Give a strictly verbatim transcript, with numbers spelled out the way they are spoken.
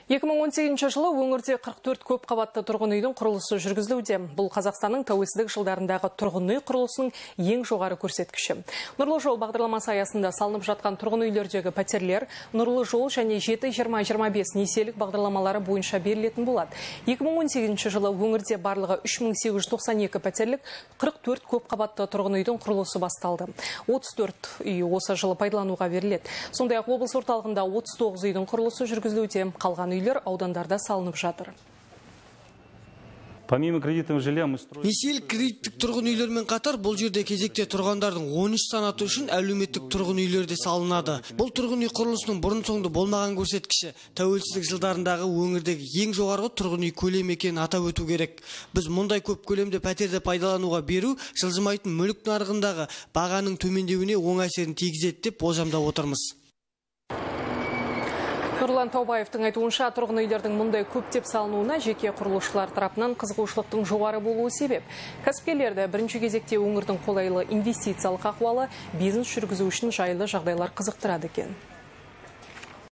екі мың он сегізінші жылы өңірде қырық төрт көп қабатты тұрғын үйдің құрылысы жүргізілуде. Бұл Қазақстанның тәуелсіздік жылдарындағы тұрғын үй құрылысының ең жоғары көрсеткіші. Нұрлы жол бағдарламасы аясында салынып жатқан тұрғын үйлердегі пәтерлер Нұрлы жол және жеті жиырма жиырма бес несиелік бағдарламалары бойынша берілетін болады. екі мың он сегізінші жылы өңірде барлығы үш мың сегіз жүз тоқсан екі пәтерлік қырық төрт көп қабатты тұрғын үйдің құрылысы басталды. отыз төрт үй осы жылы пайдалануға беріледі. Сондай-ақ облыс орталығында отыз тоғыз үйдің құрылысы жүргізілуде. Қалған үйлер аудандарда салынып жатыр. Помимо кредитного жилья мы строим... Несиелік кредиттік тұрғын үйлермен қатар бұл жерде кезекте тұрғандардың он үш санаты үшін әлеуметтік тұрғын үйлерде салынады. Бұл тұрғын үй құрылысының бұрын соңды болмаған көрсеткіші. Тәуелсіздік жылдарындағы өңірдегі ең жоғарғы тұрғын үй көлемі екенін атап өту керек. Біз мұндай көп көлемде пәтерді пайдалануға беру жылжымайтын мүлік нарығындағы бағаның төмендеуіне оң әсерін тигізеді деп болжамдап отырмыз. Нұрлан Таубаевтың айтуынша, тұрғын үйлердің мұндай көптеп салынуына жеке құрылысшылар тарапынан қызығушылықтың жоғары болуы себеп. Кәсіпкерлерді бірінші кезекте өңірдің қолайлы инвестициялық ахуалы бизнес жүргізу үшін жайлы жағдайлар қызықтырады екен.